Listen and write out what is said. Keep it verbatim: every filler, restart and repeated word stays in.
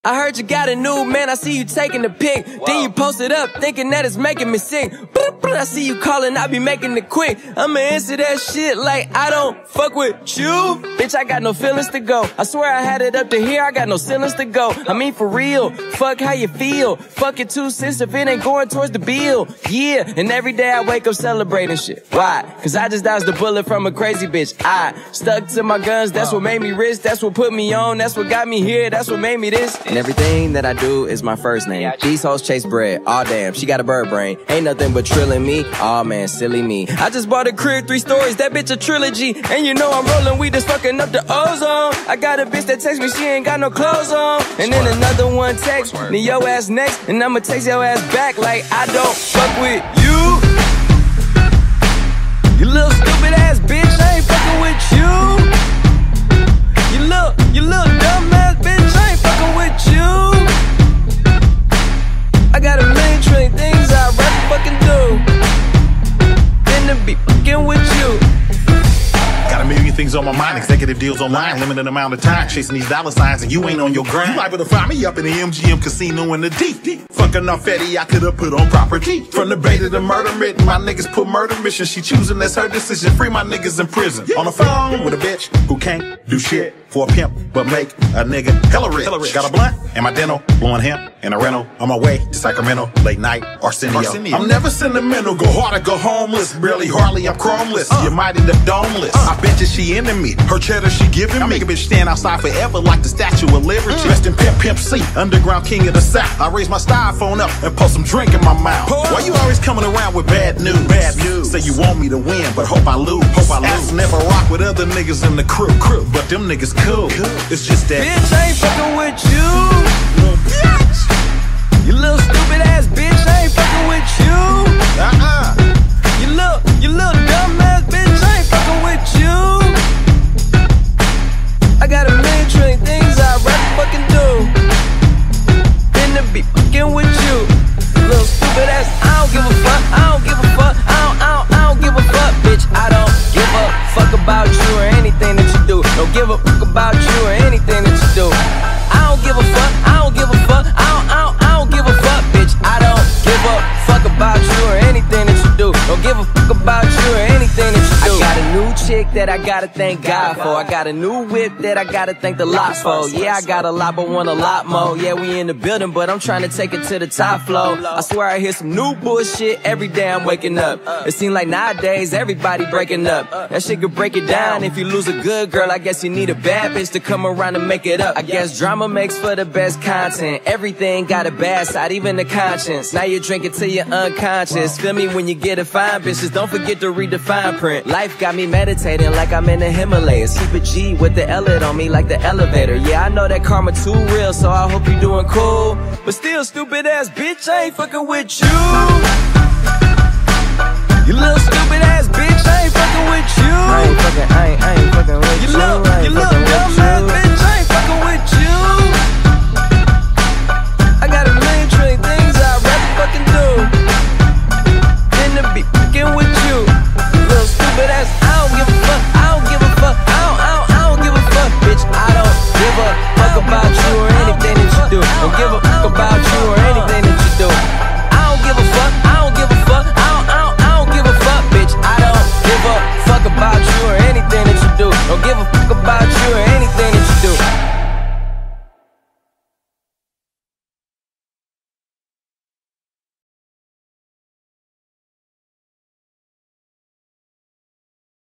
I heard you got a new man, I see you taking the pic. Whoa. Then you post it up, thinking that it's making me sick. I see you calling, I be making it quick. I'ma answer that shit like I don't fuck with you. Bitch, I got no feelings to go. I swear I had it up to here, I got no ceilings to go. I mean for real, fuck how you feel. Fuck it two cents if it ain't going towards the bill. Yeah, and every day I wake up celebrating shit. Why? Cause I just dodged a bullet from a crazy bitch. I stuck to my guns, that's what made me rich. That's what put me on, that's what got me here. That's what made me this. And everything that I do is my first name. These hoes chase bread, aw damn, she got a bird brain. Ain't nothing but trilling me, aw man, silly me. I just bought a crib, three stories, that bitch a trilogy. And you know I'm rolling, we just fucking up the ozone. I got a bitch that texts me, she ain't got no clothes on. And then another one text me, yo ass next. And I'ma text your ass back like I don't fuck with you. You little stupid ass bitch, I ain't fucking with you. You little, you little dumb ass bitch, I ain't fucking with you. I got a million trillion things I'd rather fucking do than to be fucking with you. Got a million things on my mind, executive deals online, limited amount of time, chasing these dollar signs and you ain't on your grind. You liable to find me up in the M G M casino in the deep. Fucking off Eddie, I could've put on property. From the bay to the murder mitten, my niggas put murder mission. She choosing, that's her decision, free my niggas in prison. On the phone with a bitch who can't do shit for a pimp, but make a nigga hella rich. Hella rich. Got a blunt and my dental, blowing hemp in a rental. On my way to Sacramento, late night, Arsenio. Arsenio. I'm never sentimental, go hard or go homeless. Barely, hardly, I'm chromeless. Uh. You might end up domeless. Uh. I bet you she into me, her cheddar she giving me. I make a bitch stand outside forever like the Statue of Liberty. Mm. Rest in Pimp Pimp C, underground king of the South. I raise my styrofoam up and pour some drink in my mouth. Pour. Why you always coming around with bad news? Bad news. Say you want me to win, but hope I lose. Hope I lose. I never rock with other niggas in the crew, crew. But them niggas cool. It's just that bitch, I ain't fucking with you. Bitch. You little stupid ass bitch, I ain't fucking with you. Uh-uh. You little, you little dumb ass bitch, I ain't fucking with you. I got a million trillion things I'd rather fucking do than to be fucking with you. Little stupid ass, I don't give a fuck, I don't give a fuck, I don't, I don't, I don't give a fuck, bitch. I don't give a fuck about you or anything that you do. Don't give a fuck about you or anything that you do. I don't give a fuck, I don't give a fuck, I don't, I don't, I don't give a fuck, bitch. I don't give a fuck about you or anything that you do. Don't give a fuck about you or anything that you do. I got a new chick that I gotta thank God for. I got a new whip that I gotta thank the lot for. Yeah, I got a lot but want a lot more. Yeah, we in the building but I'm trying to take it to the top floor. I swear I hear some new bullshit every day I'm waking up. It seems like nowadays everybody breaking up. That shit could break it down. If you lose a good girl, I guess you need a bad bitch to come around and make it up. I guess drama makes for the best content. Everything got a bad side, even the conscience. Now you drink it till you're unconscious. Feel me when you get a fine bitches. Don't forget to read the fine print. Life got me meditating like I'm in the Himalayas. Keep a G with the L on me like the elevator. Yeah, I know that karma too real, so I hope you doing cool. But still, stupid ass bitch, I ain't fucking with you. You little stupid ass bitch, I ain't fucking with you. I ain't fucking, I ain't, I ain't fucking with you. You little, you little dumb ass bitch, I ain't fucking with you.